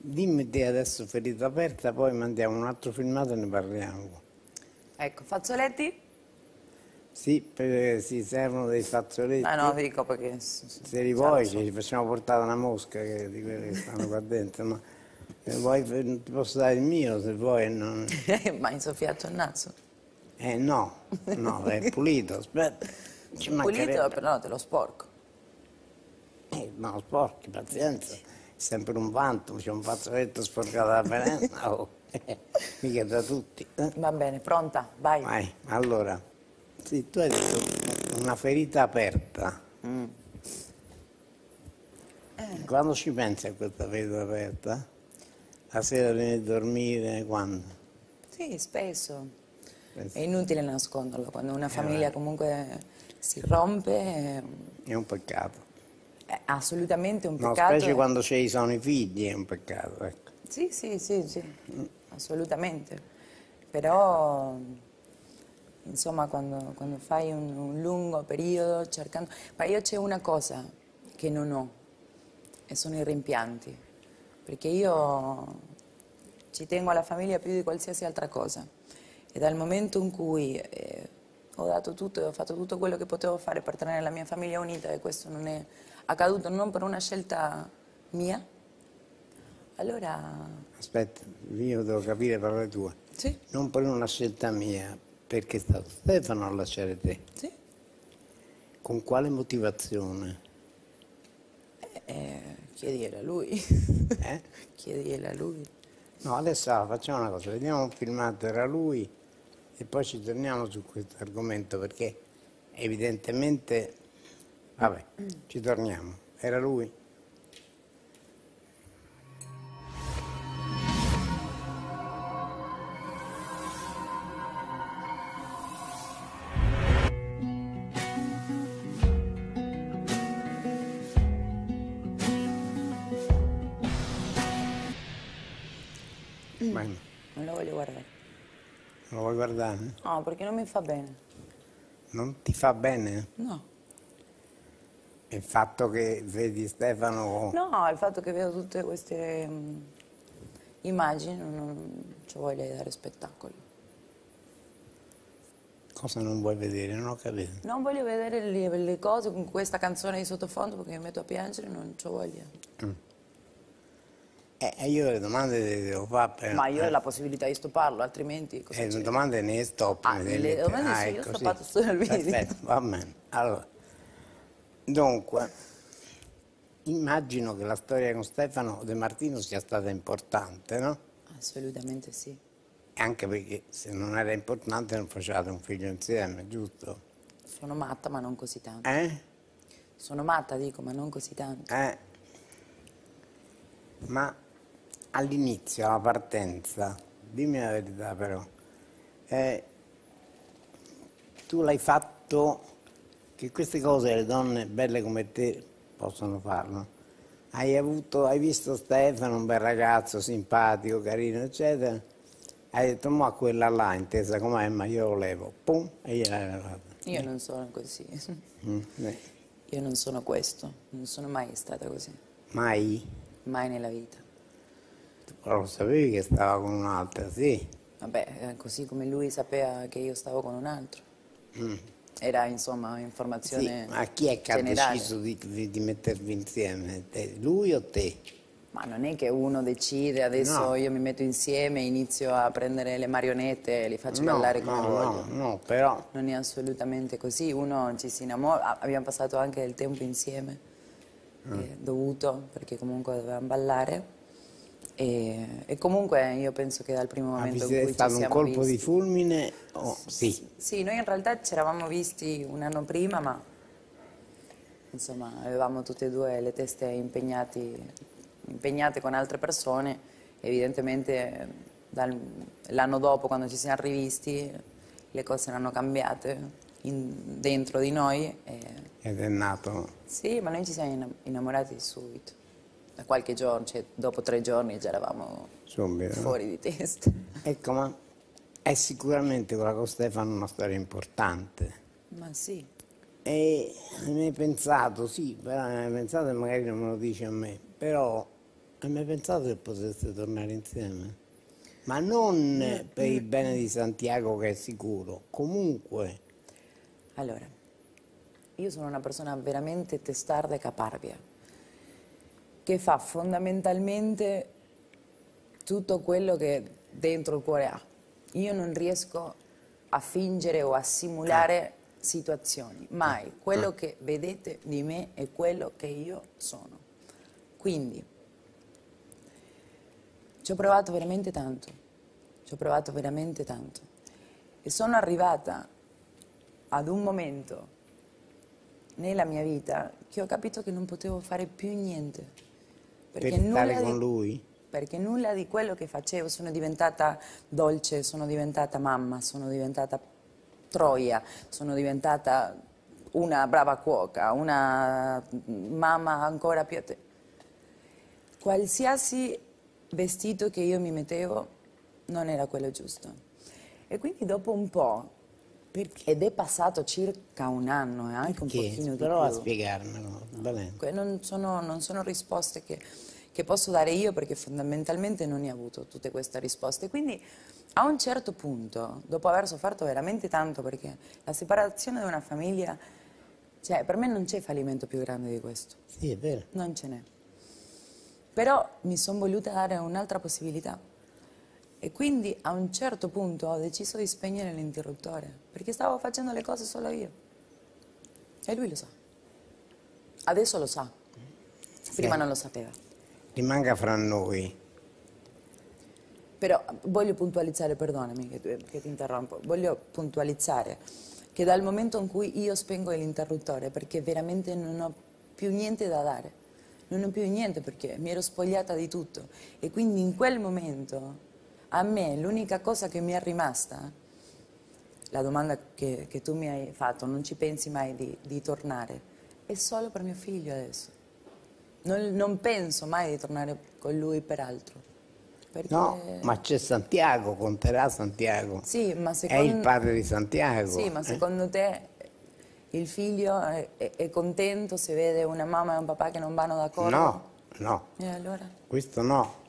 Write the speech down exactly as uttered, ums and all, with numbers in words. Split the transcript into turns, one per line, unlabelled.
Dimmi te adesso ferita aperta, poi mandiamo un altro filmato e ne parliamo.
Ecco, fazzoletti?
Sì, perché si servono dei fazzoletti.
Ah no, dico perché... s- s-
Se li
già lo
vuoi
so.
ci facciamo portare una mosca che, di quelle che stanno qua dentro, ma se vuoi ti posso dare il mio se vuoi. Non...
Ma hai insoffiato il naso?
Eh no, no, è pulito, aspetta, ci
Pulito,
mancherebbe.
però no, te lo sporco.
Eh, no, sporchi, pazienza, è sempre un vanto, c'è un fazzoletto sporcato da finestra, oh, mica da tutti. Eh?
Va bene, pronta? Vai.
Vai, allora, sì, tu hai detto una ferita aperta. Quando ci pensi a questa ferita aperta? La sera prima di dormire, quando?
Sì, spesso. È
Pensi-
inutile nasconderlo, quando una
Eh,
famiglia
vai,
comunque si rompe è,
è un peccato.
è assolutamente un
No,
peccato.
specie
e-
quando ci sono i figli è un peccato, ecco.
Sì, sì, sì, sì, assolutamente. Però, insomma, quando, quando fai un, un lungo periodo cercando... Ma io c'è una cosa che non ho, e sono i rimpianti, perché io ci tengo alla famiglia più di qualsiasi altra cosa. E dal momento in cui eh, ho dato tutto e ho fatto tutto quello che potevo fare per tenere la mia famiglia unita e questo non è accaduto non per una scelta mia, allora
Aspetta, io devo capire parole tue.
sì,
Non per una scelta mia, perché è stato Stefano a lasciare te.
sì,
Con quale motivazione?
eh, chiediglielo a lui,
Eh?
chiediglielo a lui.
No, adesso ah, facciamo una cosa, vediamo un filmato, era lui, e poi ci torniamo su questo argomento perché evidentemente, vabbè, ci torniamo. Era lui? Bene,
Non lo voglio guardare.
lo vuoi guardare?
No, perché non mi fa bene.
Non ti fa bene
No.
il fatto che vedi Stefano,
No, il fatto che vedo tutte queste mm, immagini non, non ci voglio dare spettacolo.
cosa non vuoi vedere? Non ho capito.
Non voglio vedere le, le cose con questa canzone di sottofondo perché mi metto a piangere, non ci voglio.
Eh, e io le domande le devo fare per...
Ma io ho
eh,
la possibilità di stopparlo, altrimenti cosa
eh, le
c'è?
domande ne stop,
Ah,
ne devi
le
mettere-
domande
ah,
sì, l'ho
ecco, sì.
stoppato solo il video.
Perfetto, va bene. Allora, dunque, immagino che la storia con Stefano De Martino sia stata importante, no?
Assolutamente sì.
Anche perché se non era importante non facevate un figlio insieme, giusto?
Sono matta, ma non così tanto.
Eh?
Sono matta, dico, ma non così tanto.
Eh? Ma all'inizio, alla partenza, dimmi la verità però, eh, tu l'hai fatto che queste cose le donne belle come te possono farlo. Hai avuto, hai visto Stefano, un bel ragazzo, simpatico, carino, eccetera. Hai detto, ma quella là, intesa com'è, ma io lo levo. Pum, e gliel'hai levata.
Io non sono così.
Mm, eh.
Io non sono questo. Non sono mai stata così.
Mai?
Mai nella vita.
Però lo sapevi che stava con un'altra, sì.
Vabbè, eh, così come lui sapeva che io stavo con un altro. Era, insomma,
Sì,
informazione
ma chi è che ha
generale.
deciso di, di- di mettervi insieme? Te- lui o te?
Ma non è che uno decide, adesso
No.
io mi metto insieme, inizio a prendere le marionette e li faccio
No,
ballare come
no,
voglio.
no, no, però...
Non è assolutamente così, uno ci si innamora, ah, abbiamo passato anche del tempo insieme, eh, dovuto, perché comunque dovevamo ballare. E, e comunque io penso che dal primo
Ma vi
momento in
siete
cui ci
stato un
siamo
colpo di
visti...
fulmine? Oh, sì.
Sì, noi in realtà ci eravamo visti un anno prima, ma insomma avevamo tutte e due le teste impegnati, impegnate con altre persone. Evidentemente dal- l'anno dopo, quando ci siamo rivisti, le cose erano cambiate in- dentro di noi. E,
Ed è nato...
sì, ma noi ci siamo inna- innamorati subito. Da qualche giorno, cioè dopo tre giorni già eravamo
subito. No?
fuori di testa.
Ecco, ma è sicuramente quella con Stefano una storia importante.
Ma sì.
E mi hai pensato, sì, però mi hai pensato e magari non me lo dici a me, però Hai mai pensato che poteste tornare insieme? Ma non per il bene di Santiago, che è sicuro, comunque.
Allora, io sono una persona veramente testarda e caparbia, che fa fondamentalmente tutto quello che dentro il cuore ha. Io non riesco a fingere o a simulare situazioni, mai. Quello che vedete di me è quello che io sono. Quindi, ci ho provato veramente tanto, ci ho provato veramente tanto. E sono arrivata ad un momento nella mia vita che ho capito che non potevo fare più niente.
Per stare
nulla
con
di,
lui?
Perché nulla di quello che facevo, sono diventata dolce, sono diventata mamma, sono diventata troia, sono diventata una brava cuoca, una mamma ancora più... Qualsiasi vestito che io mi mettevo non era quello giusto. E quindi dopo un po',
Perché?
ed è passato circa un anno e anche
Perché?
un pochino di
Prova a
più.
spiegarmelo, Valente.
Que- Non sono, non sono risposte che, che posso dare io, perché fondamentalmente non ne ho avuto tutte queste risposte. Quindi a un certo punto, dopo aver sofferto veramente tanto, perché la separazione di una famiglia, cioè per me non c'è fallimento più grande di questo,
Sì, è vero.
non ce n'è. Però mi sono voluta dare un'altra possibilità. E quindi a un certo punto ho deciso di spegnere l'interruttore, perché stavo facendo le cose solo io. E lui lo sa. Adesso lo sa. Prima
Sì.
non lo sapeva.
Rimanga fra noi.
Però voglio puntualizzare, perdonami che, che ti interrompo, voglio puntualizzare che dal momento in cui io spengo l'interruttore, perché veramente non ho più niente da dare, non ho più niente perché mi ero spogliata di tutto, e quindi in quel momento a me l'unica cosa che mi è rimasta, la domanda che, che tu mi hai fatto, non ci pensi mai di, di tornare, è solo per mio figlio adesso. Non, non penso mai di tornare con lui per altro. Perché...
No, ma c'è Santiago, conterà Santiago.
Sì, ma
È
secondo...
il padre di Santiago.
Sì, ma
eh?
secondo te il figlio è, è- è contento se vede una mamma e un papà che non vanno d'accordo?
No, no,
E allora?
questo no.